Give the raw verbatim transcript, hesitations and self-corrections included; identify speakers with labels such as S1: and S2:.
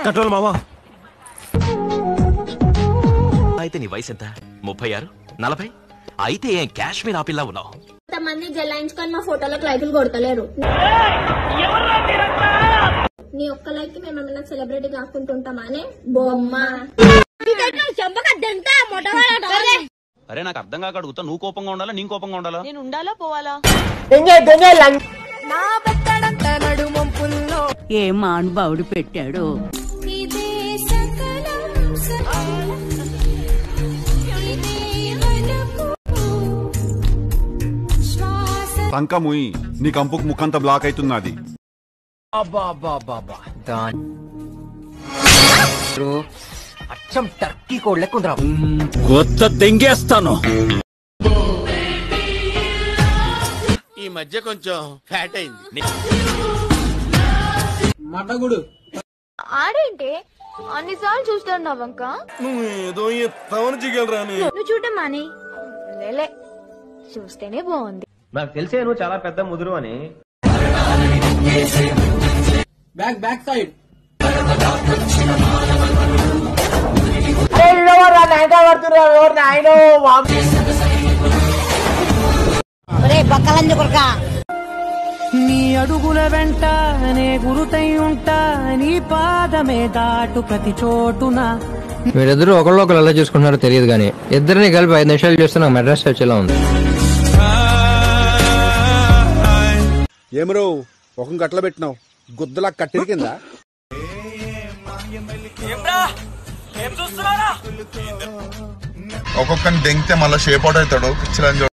S1: Control మావా. అయితే నీ వయసు ఎంత? ముప్పై ఆరు నలభై అయితే ఏం కాశ్మీర్ ఆపిల్లా ఉన్నావు?
S2: కొంతమంది జలాయించుకొని మా ఫోటోలకు లైకులు కొడతలేరు. నీ ఒక్క లైక్ కి మేము ఏమైనా సెలబ్రిటీ కాకుంటుంటామానే బొమ్మ.
S3: అరే నాకు అర్థం కాక అడుగుతా, నువ్వు కోపంగా ఉండాలా నేను కోపంగా ఉండాలా?
S4: నేను ఉండాలా పోవాలా?
S5: ఏ మానుభావుడు పెట్టాడు.
S6: సంకముయి నీ కంపుకు ముఖంతా బ్లాక్ అవుతున్నది.
S7: అచ్చం టర్కీ కోడ్ లెక్కుందిరా.
S1: కొత్త దెంగేస్తాను.
S8: ఈ మధ్య కొంచెం ఫ్యాట్ అయింది.
S7: మటగుడు
S2: ఆడేంటి అన్నిసార్లు చూస్తున్నావంక?
S1: నువ్వు ఏదో ఎత్తావని జిగలరా.
S2: నువ్వు చూడటం మాని లేలే, చూస్తేనే బాగుంది.
S7: నాకు తెలిసే నువ్వు చాలా పెద్ద ముదురు అని. బ్యాక్ బ్యాక్ సైడ్
S5: నీ అడుగుల వెంట నే గురుతై ఉంటా, నీ పాదమే దాటు ప్రతి చోటున.
S9: మీరిద్దరు ఒకళ్ళు ఒకరు ఎలా చూసుకుంటున్నారో తెలియదు కానీ ఇద్దరిని కలిపి ఐదు నిమిషాలు చూస్తే నాకు మెడ్రాస్ వచ్చేలా ఉంది.
S6: ఏమరో ఒక గట్ల పెట్టినావు, గుద్దలా కట్టిరి కింద.
S10: ఒక్కొక్కరిని దెంగితే మళ్ళీ షేప్ అవుట్ అవుతాడు.